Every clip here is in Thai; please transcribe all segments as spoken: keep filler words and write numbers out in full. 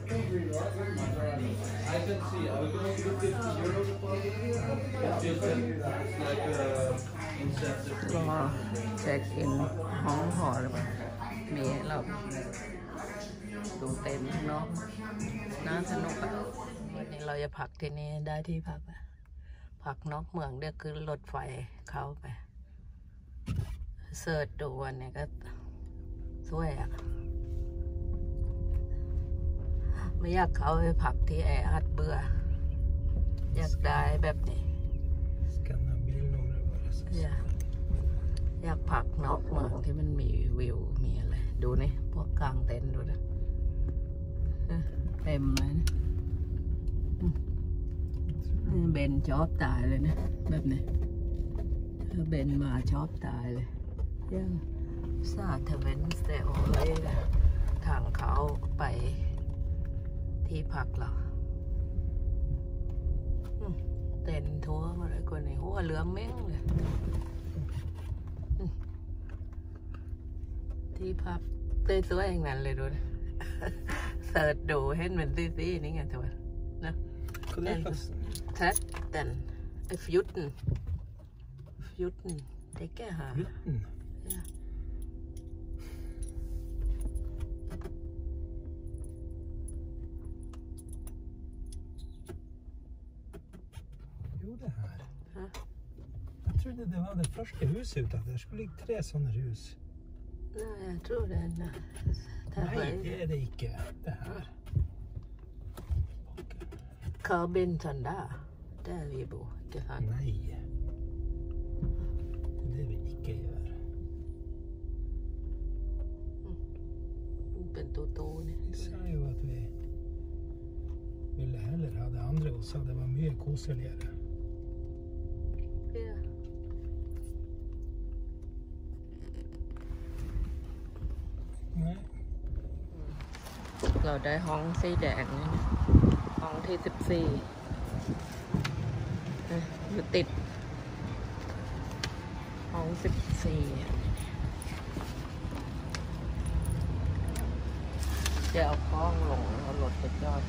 I can see. I was going to do fifty euros a pop. Just like uh, incentive. ก็เช็คอินห้องหอเลยมีให้เราดูเต็มข้างนอกน่าสนุกอะวันนี้เราจะพักที่นี่ได้ที่พักพักนอกเมืองเดี๋ยวคือรถไฟเข้าไปเสิร์ชดูวันนี้ก็สวยอะไม่อยากเข้าไปพักที่แออัดเบื่ออยากได้แบบนี้อยากอยากพักนอกเมืองที่มันมีวิวมีอะไรดูนี่พวกกลางเต็นท์ดูนะเต็มเลยนะเบนชอบตายเลยนะแบบนี้เบนมาชอบตายเลยยังซาเทเวนสเตโอเลยทางเขาไปที่พักเราเต็นทัวร์มาเลยคนนี้หัวเหลืองเม้งเลยที่พักเต้ยสวยอย่างนั้นเลยดูนะเสิร์ชดูเห็นเหมือนซีๆนี่ไงทัวร์นะทัดแต่นไอ้ฟยุตนฟยุตนได้แก่หา Det här. Hæ? Jag trodde det var det första huset utav det. Det skulle ligga tre sådana hus. Nej, jag tror det är det. Nej, det är det inte. Det här. Carbinton där. Där vi bor. Inte sant? Nej. Det vi inte gör. Ben Toto. Vi sa ju att vi ville hellre ha det andra och sa det var mycket koseligare. Ja. เราได้ห้องสีแดงนี่นะห้องที่สิบสี่อยู่ติดห้องสิบสี่จะเอาห้องลงเอารถไปจอด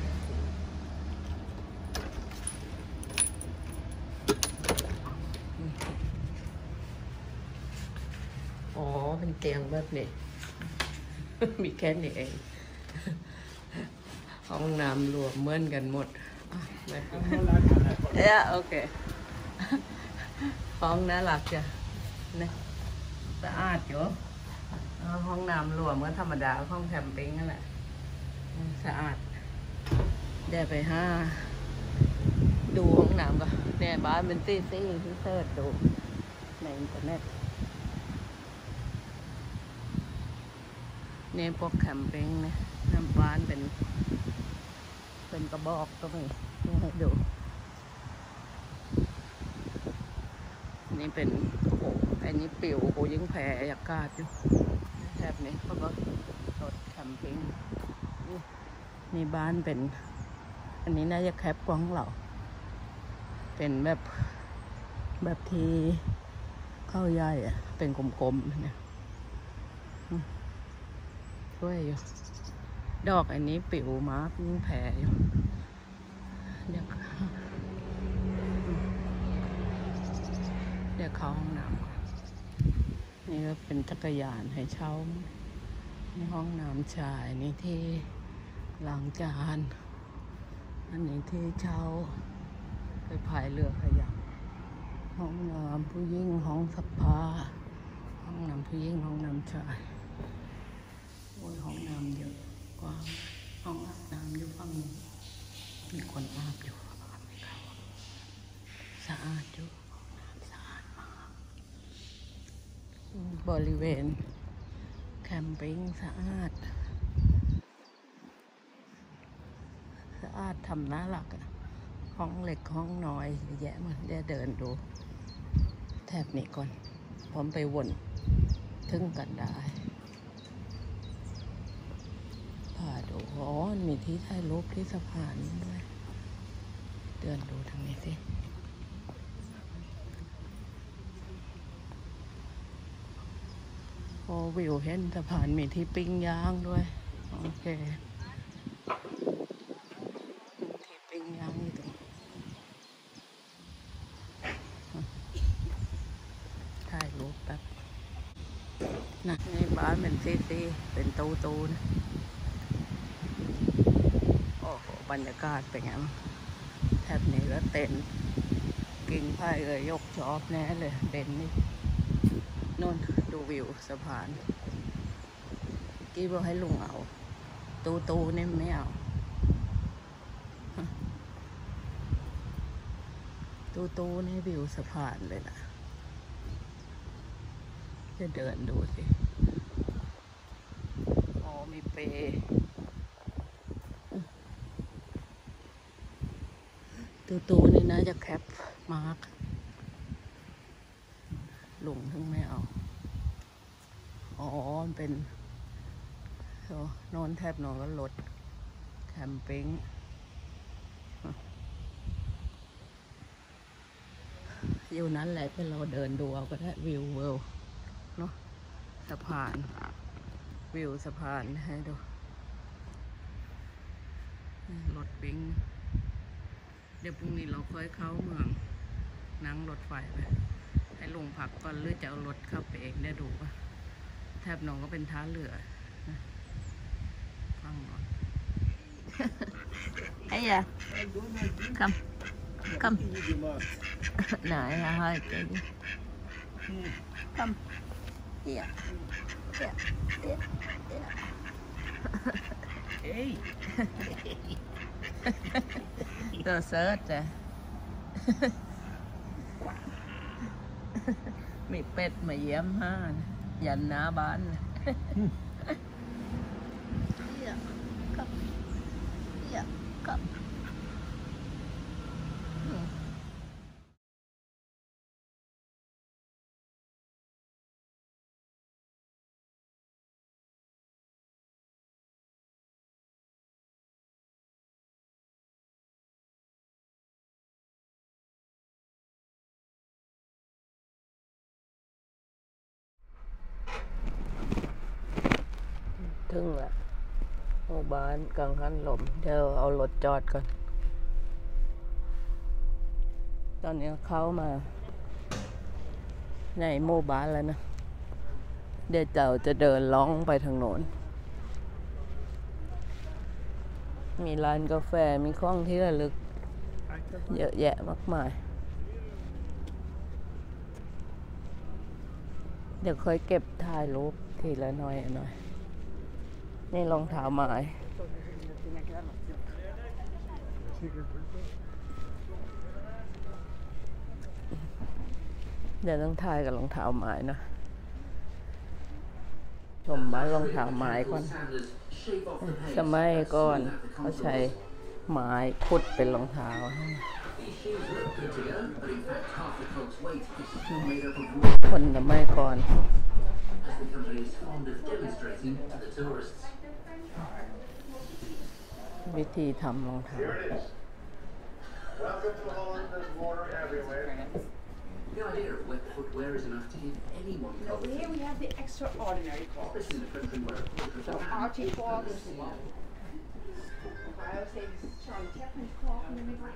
อ๋อเป็นเตียงแบบนี้ มีแค่นี้เองห้องน้ำรวมเหมือนกันหมดเออโอเคห้องน่ารักจ้ะนะสะอาดอยู่ห้องน้ำรวมก็ธรรมดาห้องแคมปิ้งนั่นแหละสะอาดได้ไปห้าดูห้องน้ำก็เนี่ยบ้านเป็นซี่ซี่ที่เสิร์ชดูในอินเทอร์เน็ตเนี่ยพวกแคมปิ้งเนี่ยน้ำบ้านเป็นเป็นกระบอกก็มีให้ดูนี่เป็นโอ้อันนี้ปิวโอ้ยิ่งแผ่อากาศอยู่แถบนี้เขาก็รถแคมปิ้งนี่บ้านเป็นอันนี้น่าจะแคบกว้างเหล่าเป็นแบบแบบที่เข้าใหญ่อะเป็นกลมๆเนี่ยช่วยอยู่ดอกอันนี้ปิวมากยิ่งแผ่อยู่เดี๋ยวเดี๋ยวเข้าห้องน้ำนี่ก็เป็นจักรยานให้เช่าในห้องน้ำชายนี่ที่ล้างจานอันนี้ที่เช่าไปพายเรือขยักห้องน้ำผู้หญิงห้องซักผ้าห้องน้ำผู้หญิงห้องน้ำชายโอ้ยห้องน้ำเยอะกว้างห้องอาบน้ำอยู่ฝั่งนี้มีคนอาบอยู่อาบไม่เข้าสะอาดอยู่ห้องน้ำสะอาดมากบริเวณแคมปิ้งสะอาดสะอาดทำน่ารักอะห้องเล็กห้องน้อยแยะมาเดี๋ยวเดินดูแถบนี้ก่อนพร้อมไปวนถึงกันได้พาดูอ๋อมีที่ถ่ายรูปที่สะพานด้วยเดินดูทางนี้สิโอ้วิวเห็นสะพานมีที่ปิ้งย่างด้วยโอเคนะนี่บ้านเป็นซีซีเป็นตูตูนะโอ้โหบรรยากาศเป็นไงแทบนี้แล้วเต็นกิ่งไผ่เลยยกชอบแน่เลยเด่นนี่นู่นดูวิวสะพานกี้บอกให้ลุงเอาตูตูนี่ไม่เอาตูตูนี่วิวสะพานเลยนะจะเดินดูสิอ๋อมีเปตูตูนี่นะจะแคปมาร์กลุงถึงไม่เอาอ๋อมันเป็นนอนแทบนอนก็รถแคมปิ้งอยู่นั้นแหละเป็นเราเดินดูเอาก็ได้วิวเวิลด์เนาะสะพานวิวสะพานให้ดูรถปิ้งเดี๋ยวพรุ่งนี้เราค่อยเข้าเมืองนั่งรถไฟไปให้ลงพักก่อนหรือจะเอารถเข้าไปเองได้ดูป่ะแทบนองก็เป็นท่าเรือนะฟังหน่อยไอ้ยะคำคำไหนฮะให้เจ๊คำเดี๋ยวเดี๋ยวเดี๋ยวเดี๋ยวเฮ้ยตัวเซิร์ชจ้ะมีเป็ดมาเยี่ยมห้ายันหน้าบ้านเดี๋ยวกับเดี๋ยวกับถึงละหมู่บ้านกังหันลมเดี๋ยวเอารถจอดก่อนตอนนี้เข้ามาในหมู่บ้านแล้วนะเดี๋ยวเจ้าจะเดินล่องไปทางโน้นมีร้านกาแฟมีของที่ระลึกเยอะแยะมากมายเดี๋ยวค่อยเก็บถ่ายรูปทีละหน่อยหน่อยนี่รองเท้าไม้เดี๋ยวต้องถ่ายกับรองเท้าไม้นะชมบ้านรองเท้าไม้ก่อนสมัยก่อนเขาใช้ไม้ขุดเป็นรองเท้าคนสมัยก่อนวิธีทำรองเท้า The idea of wet footwear is enough to give anyone Over here we have the extraordinary clogs. this is a country where So Archie clogs. I always say this is Charlie Chaplin's clog in the middle.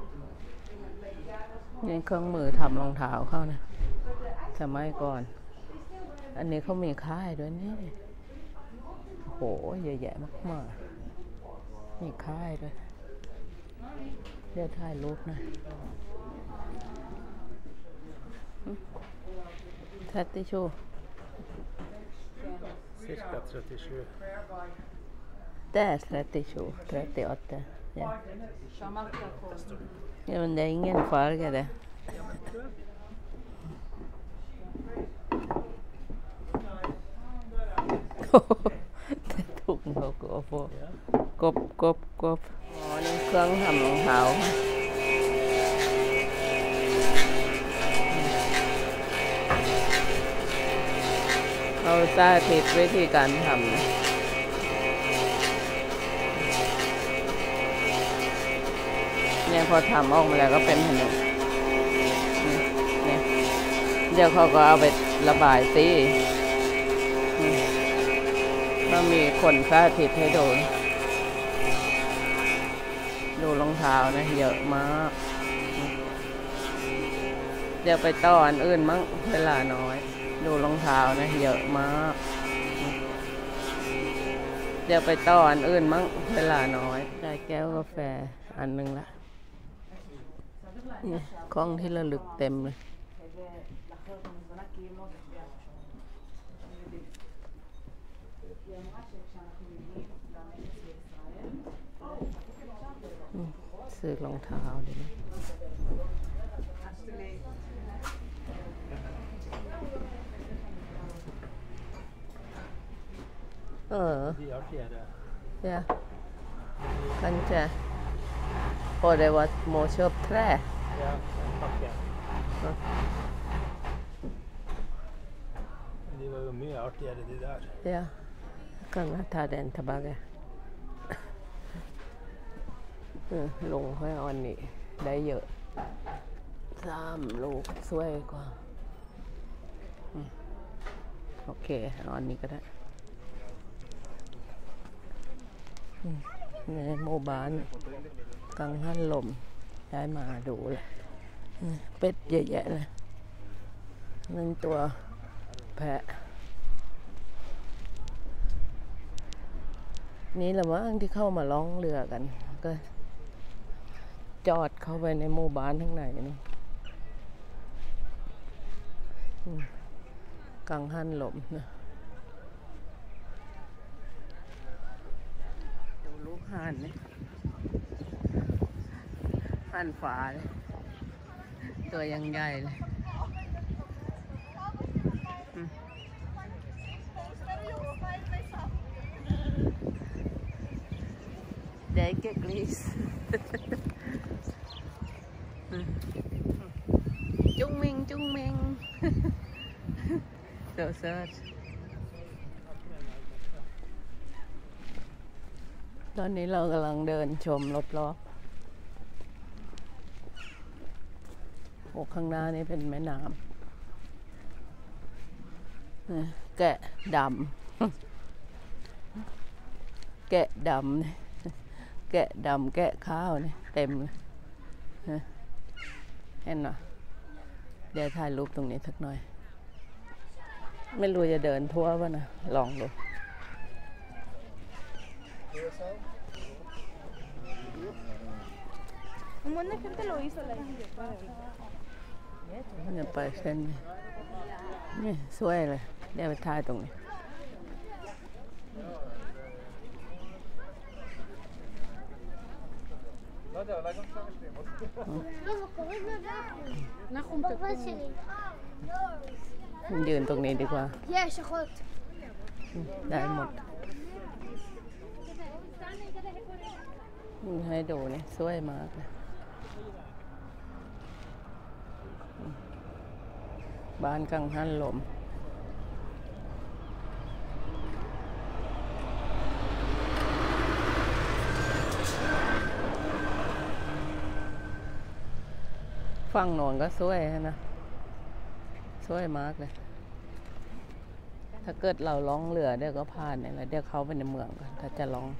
นี่เครื่องมือทำรองเท้าเขานะสมัยก่อนอันนี้เขามีค่ายด้วยนี่โหเยอะแยะมากๆมีค่ายด้วยเดี๋ยวถ่ายรูปนะแทตติชู Cirka trettiosju. Det är trettiosju, trettioåtta. Ja. Ja, men det är ingen färg det. Det tog något att få. Gopp, gopp, gopp. Ja, det är en kung hamnhåll. เขาสาธิตวิธีการทำนะเนี่ยพอทำออกมาแล้วก็เป็นขนมเนี่ยเดี๋ยวเขาก็เอาไประบายสีก็มีคนสาธิตให้ดูดูรองเท้านะเยอะมากเดี๋ยวไปต่ออันอื่นมั้งเวลาน้อยดูรองเท้านะเยอะมากเดี๋ยวไปต่ออันอื่นมั้งเวลาน้อยได้แก้วกาแฟอันหนึ่งละนี่ของที่ระลึกเต็มเลยซื้อรองเท้าดิเออ ja kanske och det var små köpträ Ja, tackar. Ja. De var jo mye artigere de der. ja kan jag ta den tillbaka ลงให้อันนี้ได้เยอะสามลูกสวยกว่าโอเคเอาอันนี้ก็ได้ในหมู่บ้านกังหันลมได้มาดูเลยเป็ดเยอะแยะเลยนั่นตัวแพะนี่แหละมั้งที่เข้ามาล่องเรือกันก็จอดเข้าไปในหมู่บ้านทั้งไหนนี่กังหันลมนะดูลูกห่านนี่ห่านฝาเลยตัวยังใหญ่เลยเด็กเกลีสจุ้งมิงจุ้งมิงเสือเสือตอนนี้เรากำลังเดินชมรอบๆโอ้ข้างหน้านี้เป็นแม่น้ำแกะดำแกะดำแกะดำแกะข้าวนี่เต็มเลยเห็นไหมเดี๋ยวถ่ายรูปตรงนี้สักหน่อยไม่รู้จะเดินทั่วป่ะนะลองดูเนี่ยไปเส้นนี้นี่สวยเลยเดี๋ยวไปถ่ายตรงนี้ยืนตรงนี้ดีกว่าได้หมดให้ดูนี่สวยมากเลยบ้านกังหันลมฝั่งโน้นก็สวยนะสวยมากเลยถ้าเกิดเราล่องเรือเดี๋ยวก็ผ่านเนี่ยแล้วเดี๋ยวเขาไปในเมืองกันถ้าจะล่อง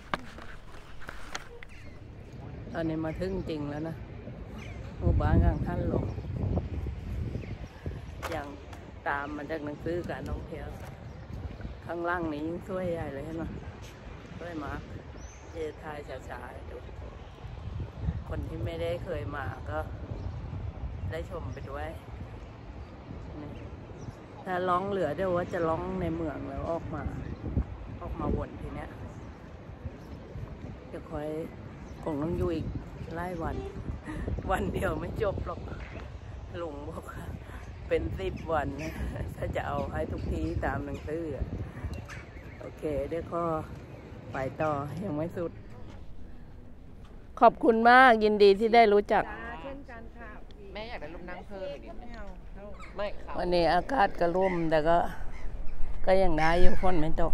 ตอนนี้มาถึงจริงแล้วนะหมู่บ้านกังหันลมอย่างตามมาจากหนังสือการท่องเที่ยวข้างล่างนี้ยิ่งสวยใหญ่เลยเห็นไหมสวยมากเยทายช้าๆดูคนที่ไม่ได้เคยมาก็ได้ชมไปด้วยถ้าล่องเหลือเดี๋ยวว่าจะล่องในเมืองแล้วออกมาออกมาวนทีเนี้ยจะคอยคงต้องอยู่อีกหลายวันวันเดียวไม่จบหรอกลุงบอกเป็นสิบวันนะถ้าจะเอาให้ทุกทีตามหนังสือโอเคเดี๋ยวก็ไปต่อยังไม่สุดขอบคุณมากยินดีที่ได้รู้จักแม่อยากได้รูปนั่งเพิ่มอีกนิดไม่ค่ะวันนี้อากาศก็ร่มแต่ก็ก็ยังได้อยู่ฝนไม่ตก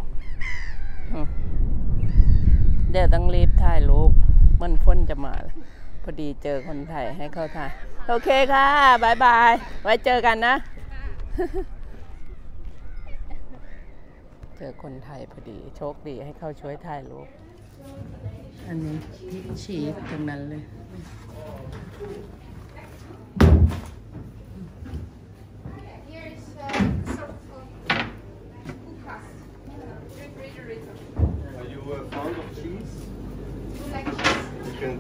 เดี๋ยวต้องรีบถ่ายรูปมันฝนจะมาพอดีเจอคนไทยให้เขาถ่ายโอเคค่ะบายบายไว้เจอกันนะเจอคนไทยพอดีโชคดีให้เขาช่วยถ่ายรูปอันนี้ชีสตรงนั้นเลย Here's uh, some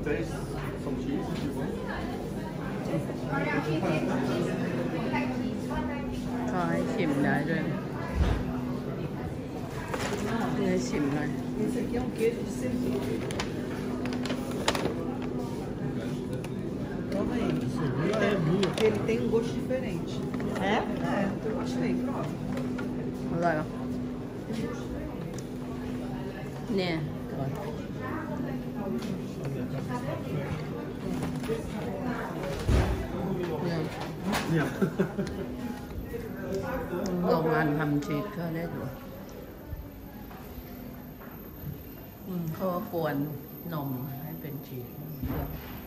paste some cheese if you want. ก็ให้ชิมได้ด้วยให้ชิมหน่อย Esse aqui é um queijo de cerveja. Toma aí. É, porque ele tem um gosto diferente. É? É, eu gostei, prova. อร่อยปะเนี่ยก่อนเนี่ย Yeah. โรงงานทำชีสก็ได้ดูอืมเขาก็กวนนมให้เป็นชีส